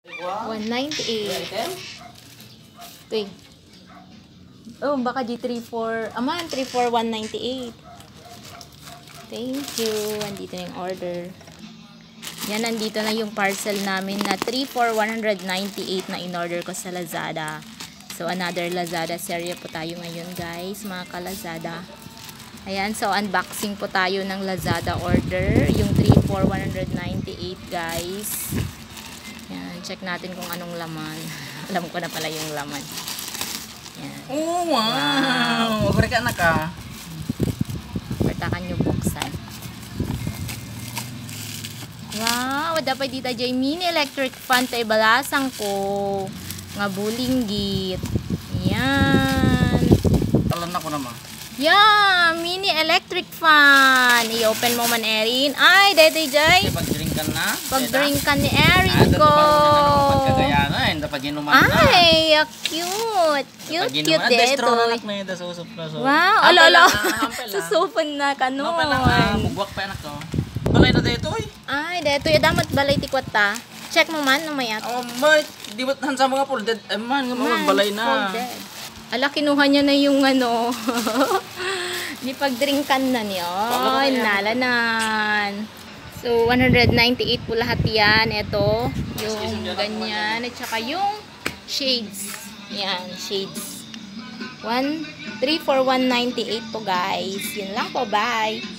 198. Ito eh. Oh, baka G34. Aman, 34198. Thank you. Andito na yung order. Yan, nandito na yung parcel namin na 34198 na in-order ko sa Lazada. So, another Lazada serye po tayo ngayon, guys, mga ka-Lazada. Ayan, so unboxing po tayo ng Lazada order. Yung 34198, guys. Yan, check natin kung anong laman. Alam ko na pala yung laman. Yan. Oh, wow! Mabarika na ka. Pertakan nyo buksan. Wow! Dapat dita dyan mini electric fan tayo balasang ko. Nga bulinggit. Yan. Talan na ko naman. Yeah! Mini electric fan. I-open mo man, Erin. Ay, dito dyan. Pag-drink ka na. Pag-drink ka ni Erin ko. Pagkagayanan. Dapat ginuman na. Ay, cute. Cute dito. Anak na yun. Susup na. Wow. Alo. Susupan na ka nun. Mugwak pa anak ko. Balay na dito eh. Ay, dito. Damat balay tikwat ta. Check mo man, namayat. Bakit? Di ba't hansa mga folded? Man, nga mga balay na. Folded. Ala, kinuha niya na yung ano. Di pag-drinkan na niyo. Ay, nalanan. So, 198 po lahat yan. Ito, yung ganyan. At saka yung shades. Yan, shades. 34198 po, guys. Yun lang po. Bye.